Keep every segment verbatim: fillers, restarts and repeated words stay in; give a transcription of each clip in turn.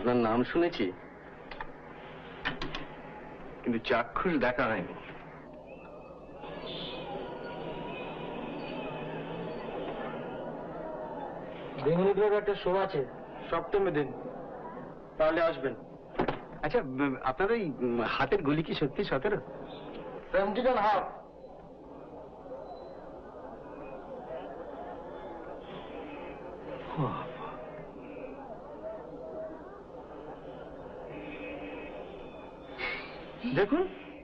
আপনার নাম শুনেছি, কিন্তু চাক্ষুষ দেখা হয়নি। বেঙ্গলিগুলোর একটা শো আছে সপ্তমী দিন, তাহলে আসবেন। আচ্ছা, আপনার ওই হাতের গুলি কি সত্যি সতেরো? Seventeen and half. দেখুন,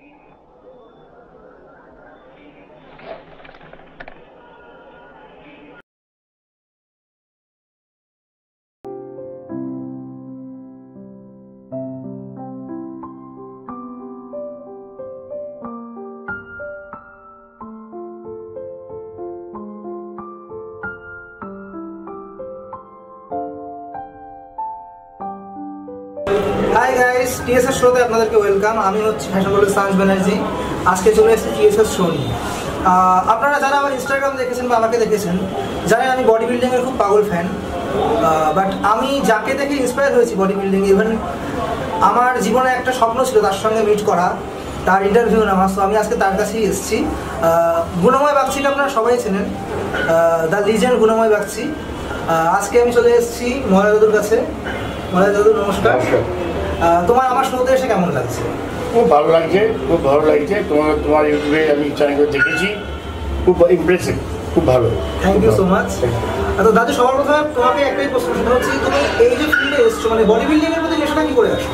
হাই গাইস, টিএসএস শোতে আপনাদেরকে ওয়েলকাম। আমি হচ্ছে ফ্যাশন বলে সাঞ্জ ব্যানার্জি। আজকে চলে এসেছি টিএসএস শো নিয়ে। আপনারা যারা আমার ইনস্টাগ্রাম দেখেছেন বা আমাকে দেখেছেন, জানেন আমি বডি বিল্ডিংয়ের খুব পাগল ফ্যান। বাট আমি যাকে দেখে ইন্সপায়ার হয়েছি বডি বিল্ডিং, ইভেন আমার জীবনে একটা স্বপ্ন ছিল তার সঙ্গে মিট করা, তার ইন্টারভিউ নেওয়া। সো আমি আজকে তার কাছেই এসেছি। গুণময় বাগচিকে আপনারা সবাই চেনেন, দ্য লিজেন্ড গুণময় বাগচি। আজকে আমি চলে এসেছি মলয় দাদুর কাছে। মলয় দাদু নমস্কার। তোমার আমার শোতে এসে কেমন লাগছে? খুব ভালো লাগছে, খুব ভালো লাগছে। তোমার তোমার ইউটিউবে আমি চ্যানেল দেখেছি, খুব ইমপ্রেসিভ, খুব ভালো। Thank you so much. তো দাদু, সবার প্রথমে তোমাকে একটাই প্রশ্ন, সেটা হচ্ছে তুমি এই যে ফিল্ডে এসছো, মানে বডি বিল্ডিং এর প্রতি নেশাটা কি করে আসো?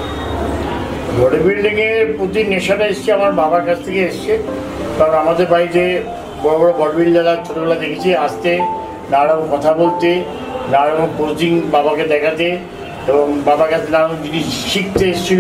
বডি বিল্ডিং এর প্রতি নেশাটা এসছে আমার বাবার কাছ থেকে এসছে। কারণ আমাদের বাড়িতে বড় বড় বডি বিল্ডাররা ছোটোবেলা দেখেছি আসতে, নানারকম কথা বলতে, নানারকম কোচিং বাবাকে দেখাতে, এবং বাবার কাছে নানান জিনিস শিখতে এসেছিল।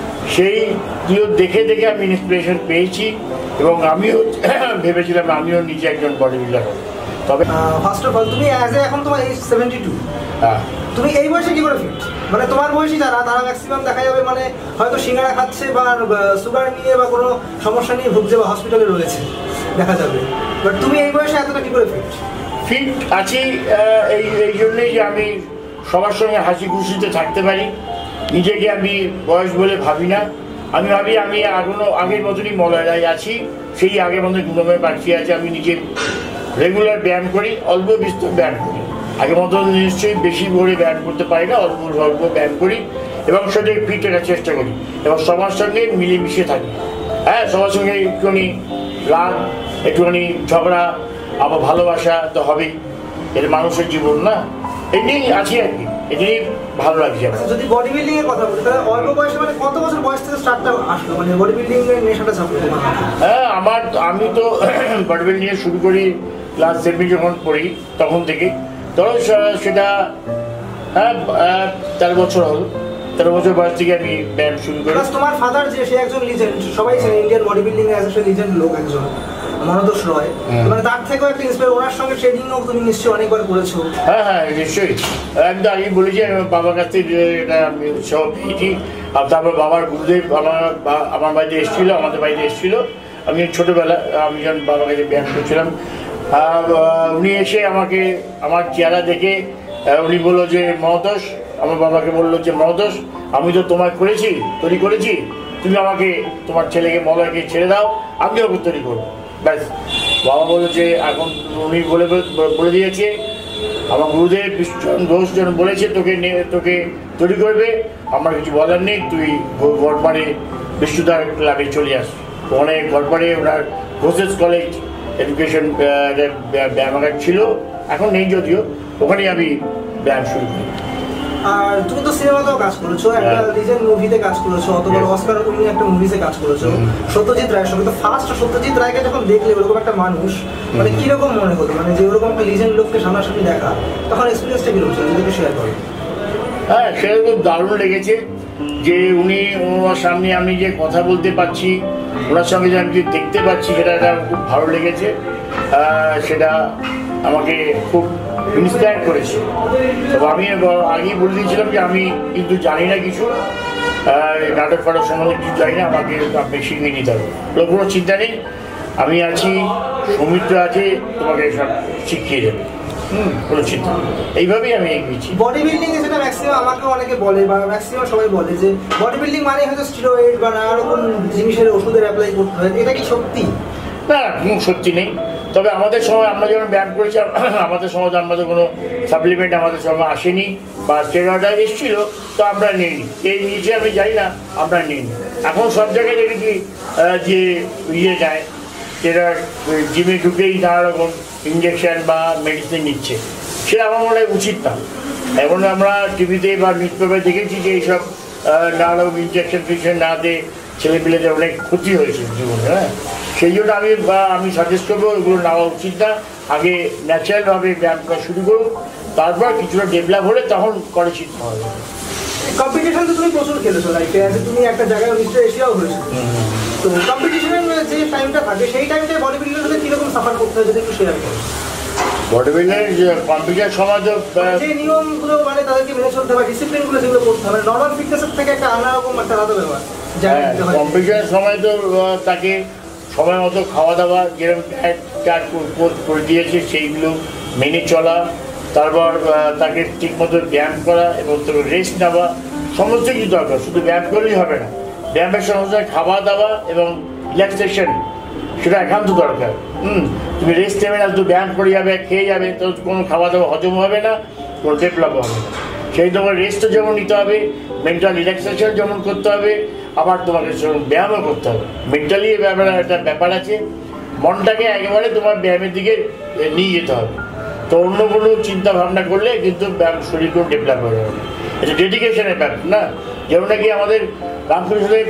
সেইগুলো দেখে দেখে আমি ইন্সপিরেশন পেয়েছি এবং আমিও ভেবেছিলাম আমিও নিজে একজন বডি বিল্ডার হব। তবে ফার্স্ট অফ অল, তুমি অ্যাজ এ এখন তোমার এজ সেভেন্টি টু, হ্যাঁ, তুমি এই বয়সে কি করে ফিট? মানে তোমার বয়সী যারা, তারা ম্যাক্সিমাম দেখা যাবে মানে হয়তো সিঙ্গারা খাচ্ছে বা সুগার নিয়ে বা কোনো সমস্যা নিয়ে ভুগছে বা হসপিটালে রয়েছে দেখা যাবে। বাট তুমি এই বয়সে এতটা কি করে ফিট? ফিট আছি এই এই জন্যেই যে আমি সবার সঙ্গে হাসি খুশিতে থাকতে পারি। নিজেকে আমি বয়স বলে ভাবি না। আমি ভাবি আমি এখনও আগের মতনই মলয়রাই আছি, সেই আগের মতন গুণময় বাড়ছি আছে। আমি নিজে রেগুলার ব্যায়াম করি, অল্প বিস্তর ব্যায়াম করি। আগের মতন নিশ্চয়ই বেশি করে ব্যায়াম করতে পারি না, অল্প অল্প ব্যায়াম করি এবং সেটাকে ফিট রাখার চেষ্টা করি এবং সবার সঙ্গে মিলেমিশে থাকি। হ্যাঁ, সবার সঙ্গে একটুখানি রাগ, একটুখানি ঝগড়া, আবার ভালোবাসা তো হবেই। এটা মানুষের জীবন না, এই নিয়েই আছি আর কি। এটাই ভালো লাগছে আমার। যদি বডি বিল্ডিং এর কথা বলি, তাহলে অল্প বয়সে মানে কত বছর বয়স থেকে স্টার্টটা আসলো, মানে বডি বিল্ডিং এর নেশাটা চাপলো তোমার? হ্যাঁ, আমার আমি তো বডি বিল্ডিং শুরু করি ক্লাস সেভেন যখন পড়ি তখন থেকেই। ধরো সেটা হ্যাঁ তেরো বছর হল, তেরো বছর বয়স থেকে আমি ব্যায়াম শুরু করি। তোমার ফাদার যে, সে একজন লিজেন্ড, সবাই জানে ইন্ডিয়ান বডি বিল্ডিং এর একজন লিজেন্ড লোক, একজন মনোদোষ রয়। মানে তার থেকেও একটা ইন্সপায়ার, ওনার সঙ্গে ট্রেনিংও তুমি নিশ্চয়ই অনেকবার করেছো। হ্যাঁ হ্যাঁ নিশ্চয়ই, একদম আমি বলেছি বাবার কাছ থেকে এটা আমি উৎসাহ পেয়েছি। আর তারপর বাবার গুরুদেব আমার আমার বাড়িতে এসেছিলো, আমাদের বাড়িতে এসেছিলো। আমি ছোটোবেলা আমি যখন বাবার কাছে ব্যায়াম করছিলাম, উনি এসে আমাকে আমার চেহারা দেখে উনি বললো যে মহতোষ, আমার বাবাকে বললো যে মহতোষ, আমি তো তোমায় করেছি, তৈরি করেছি, তুমি আমাকে তোমার ছেলেকে মলয়কে ছেড়ে দাও, আমি ওকে তৈরি করবো। ব্যাস, বাবা বললো যে এখন উনি বলে বলে দিয়েছে, আমার গুরুদেব বিষ্ণু ঘোষ জন বলেছে তোকে তোকে তৈরি করবে, আমার কিছু বলার নেই, তুই গড়পাড়ে বিষ্ণুদার ক্লাবে চলে আস। ওখানে গড়পাড়ে ওনার ঘোষেস কলেজ এডুকেশন ব্যায়ামাগার ছিল, এখন নেই যদিও, ওখানেই আমি ব্যায়াম শুরু করি। আর তুমি তো সিনেমাতেও কাজ করেছো, একটা লিজেন্ড মুভিতে কাজ করেছো, অত বড় অস্কার উইনিং একটা মুভিতে কাজ করেছো সত্যজিৎ রায়ের সঙ্গে। তো ফার্স্ট সত্যজিৎ রায়কে যখন দেখলে ওরকম একটা মানুষ, মানে কিরকম মনে হলো, মানে যে ওরকম একটা লিজেন্ড লোককে সামনাসামনি দেখা, তখন এক্সপিরিয়েন্সটা কিরকম ছিল, যদি শেয়ার করো? হ্যাঁ, সেটা খুব দারুণ লেগেছে যে উনি ওনার সামনে আমি যে কথা বলতে পারছি, ওনার সঙ্গে যে আমি যে দেখতে পাচ্ছি, সেটা খুব ভালো লেগেছে। সেটা আমাকে খুব ইন্সপায়ার করেছে। তবে আমি আগেই বলে দিয়েছিলাম যে আমি কিন্তু জানি না কিছু, নাটক ফাটক সম্বন্ধে কিছু জানি না, আমাকে আপনি শিখিয়ে নিতে হবে। কোনো চিন্তা নেই, আমি আছি, সৌমিত্র আছে, তোমাকে সব শিখিয়ে দেবে। হুম কোনো চিন্তা নেই। এইভাবেই আমি এগিয়েছি। বডি বিল্ডিং এ যেটা ম্যাক্সিমাম আমাকে অনেকে বলে বা ম্যাক্সিমাম সবাই বলে যে বডি বিল্ডিং মানে হয়তো স্টেরয়েড বা নানা রকম জিনিসের ওষুধের অ্যাপ্লাই করতে হয়, এটা কি সত্যি? না, কোনো সত্যি নেই। তবে আমাদের সময় আমরা যখন ব্যায়াম করেছি আমাদের সময় আমাদের কোনো সাপ্লিমেন্ট আমাদের সময় আসেনি বা স্টেরয়েড এসেছিল, তো আমরা নিইনি। এই নিচে আমি যাই না, আমরা নিইনি। এখন সব জায়গায় দেখেছি যে ইয়ে যায় স্টেরয়েড জিমে ঢুকেই নানা রকম ইঞ্জেকশন বা মেডিসিন নিচ্ছে, সেটা আমার মনে হয় উচিত না। এখন আমরা টিভিতে বা নিউজ পেপারে দেখেছি যে এইসব নানা রকম ইঞ্জেকশন ফিকশন না দিয়ে ছেলেপিলেদের অনেক ক্ষতি হয়েছে জীবনে। হ্যাঁ, সেই জন্য আমি আমি সাজেস্ট করবো এগুলো নেওয়া উচিত না। আগে ন্যাচারালভাবে ব্যায়াম করা শুরু করুন, তারপর কিছুটা ডেভেলপ হলে তখন করে শিখতে হবে। কম্পিটিশন তো তুমি প্রচুর খেলেছো লাইফে, তুমি একটা জায়গায় মিস্টার এশিয়াও হয়েছো। তো কম্পিটিশনের যে টাইমটা থাকে সেই টাইমটা বডি বিল্ডারদের কিরকম সাফার করতে হয় যদি একটু শেয়ার করো। বডি বিল্ডারের যে কম্পিটিশন সময় তো যে নিয়মগুলো মানে তাদেরকে মেনে চলতে হবে, ডিসিপ্লিনগুলো যেগুলো করতে হবে, নর্মাল ফিটনেসের থেকে একটা আলাদা রকম একটা আলাদা ব্যাপার। কম্পিটিশনের সময় তো তাকে সময় মতো খাওয়া দাওয়া যেরকম ডায়েট করে দিয়েছে সেইগুলো মেনে চলা, তারপর তাকে ঠিক মতো ব্যায়াম করা এবং তাকে রেস্ট নেওয়া, সমস্ত কিছু দরকার। শুধু ব্যায়াম করলেই হবে না, ব্যায়ামের সমস্যা খাওয়া দাওয়া এবং রিল্যাক্সেশন সেটা একান্ত দরকার। হুম তুমি রেস্ট নেবে না, শুধু ব্যায়াম করে যাবে, খেয়ে যাবে, তো কোনো খাওয়া দাওয়া হজম হবে না, কোনো ডেভেলপ হবে না। সেই তোমার রেস্টও যেমন নিতে হবে, মেন্টাল রিল্যাক্সেশন যেমন করতে হবে, আবার তোমাকে সেরকম ব্যায়ামও করতে হবে। মেন্টালি এই ব্যাপার একটা ব্যাপার আছে, মনটাকে একেবারে তোমার ব্যায়ামের দিকে নিয়ে যেতে হবে। তো অন্য কোনো চিন্তা ভাবনা করলে কিন্তু ব্যায়াম শরীর কোনো ডেভেলপ হয়ে যাবে। এটা ডেডিকেশনের ব্যাপার না, যেমন নাকি আমাদের রামকৃষ্ণদেব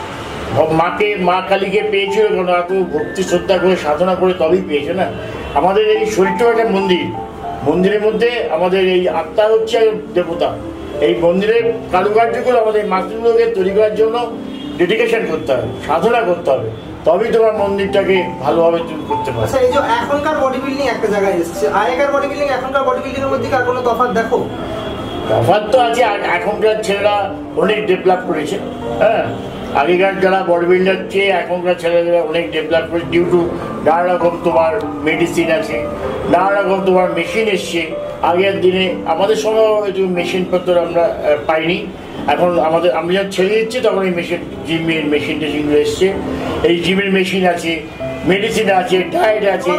মাকে মা কালীকে পেয়েছিল কোনো এত ভক্তি শ্রদ্ধা করে সাধনা করে তবেই পেয়েছে না। আমাদের এই শরীরটাও একটা মন্দির, মন্দিরের মধ্যে আমাদের এই আত্মা হচ্ছে দেবতা। এই মন্দিরের কারুকার্যগুলো আমাদের মাতৃগুলোকে তৈরি করার জন্য ডেডিকেশন করতে হবে, সাধনা করতে হবে, তবেই তোমার মন্দিরটাকে ভালোভাবে তুমি করতে পারো। আচ্ছা, এই যে এখনকার বডি বিল্ডিং একটা জায়গায় এসেছে, আগেকার বডি বিল্ডিং এখনকার বডি বিল্ডিং এর মধ্যে আর কোনো তফাৎ দেখো? তফাৎ তো আছে, এখনকার ছেলেরা অনেক ডেভেলপ করেছে। হ্যাঁ, আগেকার যারা বডি বিল্ডার চেয়ে এখনকার ছেলেরা অনেক ডেভেলপ করেছে ডিউ টু নানা রকম তোমার মেডিসিন আছে, নানা রকম তোমার মেশিন এসছে। আগের দিনে আমাদের সময় একটু মেশিনপত্র আমরা পাইনি, এখন আমাদের আমরা যখন ছেড়ে দিচ্ছি তখন এই মেশিন জিমের মেশিন টেশিনগুলো এসছে। এই জিমের মেশিন আছে, মেডিসিন আছে, ডায়েট আছে।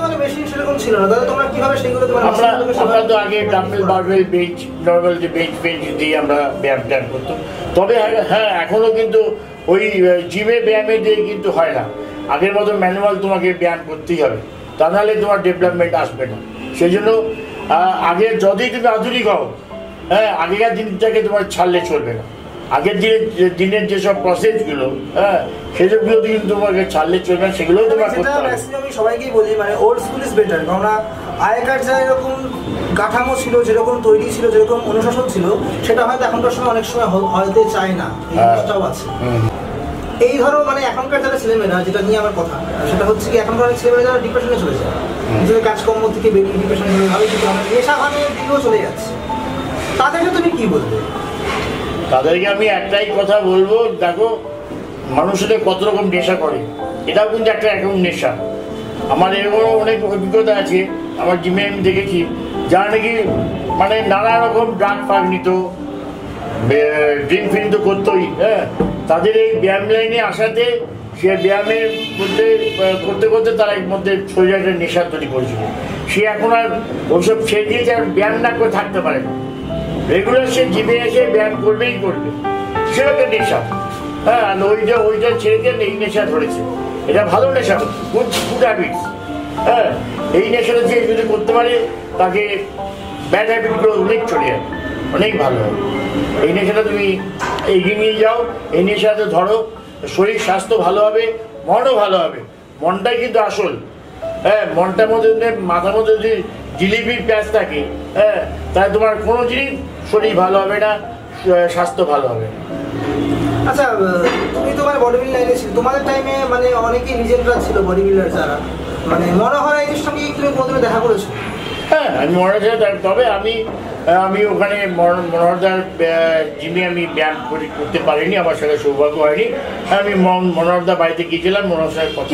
আমরা আমরা তো আগে ডাম্বেল বারবেল বেঞ্চ নর্মাল যে বেঞ্চ বেঞ্চ দিয়ে আমরা ব্যায়াম ট্যায়াম করতাম। তবে হ্যাঁ, এখনও কিন্তু ওই জিমে ব্যায়ামে দিয়ে কিন্তু হয় না, আগের মতো ম্যানুয়াল তোমাকে ব্যায়াম করতেই হবে, তা নাহলে তোমার ডেভেলপমেন্ট আসবে না। সেই জন্য আগে যদি তুমি আধুনিক হও, হ্যাঁ আগেকার দিনটাকে তোমার ছাড়লে চলবে না। আগের দিনের দিনের যেসব প্রসেসগুলো, হ্যাঁ সেসবগুলো কিন্তু তোমাকে ছাড়লে চলবে না, সেগুলোও তোমার করতে হবে। আমি সবাইকেই বলি মানে ওল্ড স্কুল ইজ বেটার, কারণ আগেকার যা এরকম কাঠামো ছিল, যেরকম তৈরি ছিল, যেরকম অনুশাসন ছিল, সেটা হয়তো এখনকার সময় অনেক সময় হয়তো চায় না, এই জিনিসটাও আছে। এই ধরো মানে এখনকার যারা ছেলেমেয়েরা, যেটা নিয়ে আমার কথা, সেটা হচ্ছে কি এখনকার অনেক ছেলেমেয়েরা যারা ডিপ্রেশনে চলে যায়, নিজেদের কাজকর্ম থেকে বেরিয়ে ডিপ্রেশন ভাবে কিন্তু অনেক নেশা ভাঙের দিকেও চলে যাচ্ছে, তাদেরকে তুমি কি বলবে? তাদেরকে আমি একটাই কথা বলবো, দেখো মানুষের কত রকম নেশা করে, এটাও কিন্তু একটা এরকম নেশা। আমার এরকম অনেক অভিজ্ঞতা আছে, আমার জিমে আমি দেখেছি যারা নাকি মানে নানা রকম ড্রাগ ফাগ নিত, ড্রিঙ্ক ফিন তো করতোই। হ্যাঁ, তাদের এই ব্যায়াম লাইনে আসাতে সে ব্যায়ামের মধ্যে করতে করতে তার এর মধ্যে শরীরে একটা নেশা তৈরি করেছিল। সে এখন আর ওইসব ছেড়ে দিয়েছে, আর ব্যায়াম না করে থাকতে পারে না। রেগুলার সে জিমে এসে ব্যায়াম করবেই করবে, সে একটা নেশা। হ্যাঁ, আর ওইটা ওইটা ছেড়ে দিয়ে এই নেশা ধরেছে, এটা ভালো নেশা, গুড গুড হ্যাবিটস। হ্যাঁ, এই নেশাটা যে যদি করতে পারে তাকে ব্যাড হ্যাবিটগুলো অনেক চলে যাবে, অনেক ভালো হবে। এই নেশাটা তুমি এগিয়ে নিয়ে যাও, এই নেশাটা ধরো, শরীর স্বাস্থ্য ভালো হবে, মনও ভালো হবে। মনটাই কিন্তু আসল। হ্যাঁ, মনটার মধ্যে মাথার মধ্যে যদি জিলিপির প্যাঁচ থাকে, হ্যাঁ তাহলে তোমার কোনো জিনিস শরীর ভালো হবে না, স্বাস্থ্য ভালো হবে না। আচ্ছা, তুমি তোমার বডি বিল্ডার লাইনে ছিল, তোমাদের টাইমে মানে অনেকেই লিজেন্ডরা ছিল বডি বিল্ডার যারা, মানে মনে হয় এই সঙ্গে তুমি কোনোদিনও দেখা করেছো? হ্যাঁ আমি মনোহরদার, তবে আমি আমি ওখানে মনোহরদার জিমে আমি ব্যায়াম করতে পারিনি, আমার সাথে সৌভাগ্য হয়নি। আমি মনোহরদার বাড়িতে গিয়েছিলাম, মনোহরদার কথা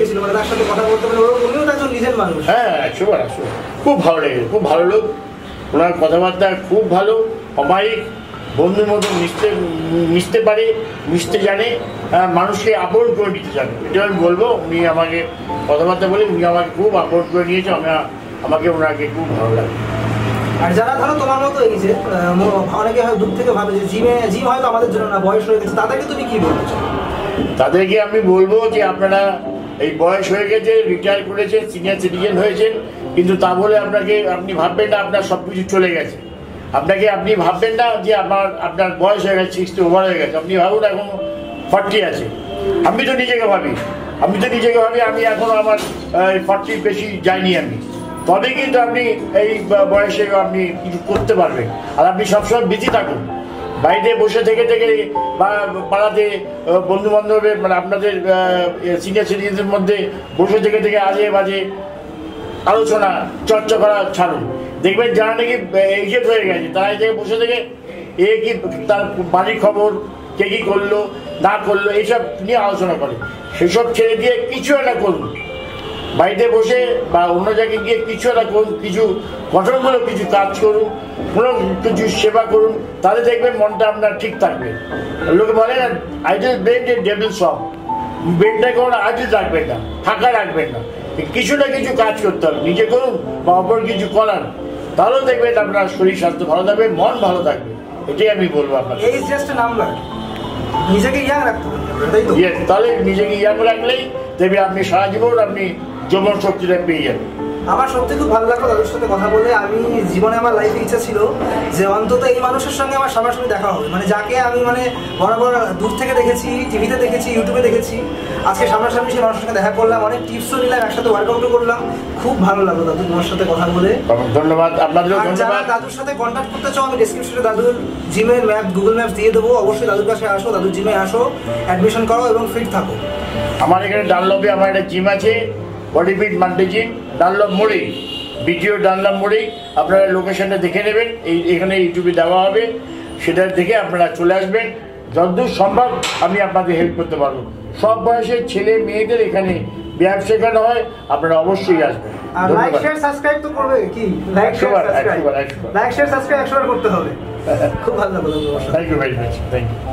হ্যাঁ একশো বার একশো খুব ভালো লেগেছে, খুব ভালো লোক, ওনার কথাবার্তা খুব ভালো, অমায়িক, বন্ধুর মতো মিশতে মিশতে পারে, মিশতে জানে, মানুষকে আপন করে নিতে জানে, এটা আমি বলবো। উনি আমাকে কথাবার্তা বলে উনি আমাকে খুব আপন করে নিয়েছে, আমি আমাকে ওনাকে খুব ভালো লাগে। আর যারা ধরো তোমার মতো এই যে অনেকে হয় দূর থেকে ভাবে যে জিমে জিম হয়তো আমাদের জন্য না, বয়স হয়ে গেছে, তাদেরকে তুমি কি বলতে চাও? তাদেরকে আমি বলবো যে আপনারা এই বয়স হয়ে গেছে, রিটায়ার করেছেন, সিনিয়র সিটিজেন হয়েছেন, কিন্তু তা বলে আপনাকে আপনি ভাববেন না আপনার সব কিছু চলে গেছে। আপনাকে আপনি ভাববেন না যে আমার আপনার বয়স হয়ে গেছে, সিক্সটি ওভার হয়ে গেছে, আপনি ভাবুন এখন ফর্টি আছে। আমি তো নিজেকে ভাবি আমি তো নিজেকে ভাবি আমি এখনো আমার ফর্টির বেশি যাইনি আমি, তবে কিন্তু আপনি এই বয়সে আপনি কিছু করতে পারবেন। আর আপনি সবসময় বিজি থাকুন, বাড়িতে বসে থেকে থেকে বা পাড়াতে বন্ধু বান্ধবের মানে আপনাদের সিনিয়র সিটিজেনদের মধ্যে বসে থেকে থেকে আজে বাজে আলোচনা চর্চা করা ছাড়ুন। দেখবেন যারা নাকি এজেড হয়ে গেছে তারা এই জায়গায় বসে থেকে এ কি তার বাড়ির খবর, কে কী করলো না করলো এইসব নিয়ে আলোচনা করে। সেসব ছেড়ে দিয়ে কিছু একটা করুন, বাড়িতে বসে বা অন্য জায়গায় গিয়ে কিছু একটা করুন, কিছু গঠনমূলক কিছু কাজ করুন, কোনো কিছু সেবা করুন, তাহলে দেখবেন মনটা আপনার ঠিক থাকবে। লোকে বলে না আইডল ব্রেন এ ডেভিল সব, ব্রেনটাকে কোনো আইডল রাখবেন না, ফাঁকা রাখবেন না, কিছু না কিছু কাজ করতে হবে, নিজে করুন বা অপর কিছু করান, তাহলেও দেখবেন আপনার শরীর স্বাস্থ্য ভালো থাকবে, মন ভালো থাকবে। এটাই আমি বলবো আপনাকে। এই জাস্ট নাম্বার, নিজেকে ইয়াং রাখতে হবে, তাহলে নিজেকে ইয়াং রাখলেই দেখবে আপনি সারা জীবন আপনি যৌবন শক্তিটা পেয়ে যাবেন। আমার সত্যি খুব ভালো লাগলো দাদুর সাথে কথা বলে। আমি জীবনে আমার লাইফে ইচ্ছা ছিল যে অন্তত এই মানুষের সঙ্গে আমার সামনাসামনি দেখা হবে, মানে যাকে আমি মানে বরাবর দূর থেকে দেখেছি, টিভিতে দেখেছি, ইউটিউবে দেখেছি, আজকে সামনাসামনি সেই মানুষের সঙ্গে দেখা করলাম, অনেক টিপসও নিলাম, একসাথে ওয়ার্কআউটও করলাম। খুব ভালো লাগলো দাদু তোমার সাথে কথা বলে। ধন্যবাদ আপনাদেরও ধন্যবাদ। দাদুর সাথে কন্ট্যাক্ট করতে চাও আমি ডিসক্রিপশনে দাদুর জিমের ম্যাপ, গুগল ম্যাপস দিয়ে দেবো, অবশ্যই দাদুর কাছে আসো, দাদুর জিমে আসো, অ্যাডমিশন করো এবং ফিট থাকো। আমার এখানে ডানলপে আমার একটা জিম আছে, body fit multi gym, Dunlop মোড়ে, ভিডিও ডানলপ মোড়ে, আপনারা লোকেশনটা দেখে নেবেন, এই এখানে ইউটিউবে দেওয়া হবে, সেটা দেখে আপনারা চলে আসবেন। যতদূর সম্ভব আমি আপনাদের হেল্প করতে পারবো। সব বয়সের ছেলে মেয়েদের এখানে ব্যায়াম শেখানো হয়, আপনারা অবশ্যই আসবেন। আর লাইক শেয়ার সাবস্ক্রাইব তো করবে কি? Like share subscribe like share subscribe একশো বার করতে হবে। খুব ভালো লাগলো। Thank you very much, thank you.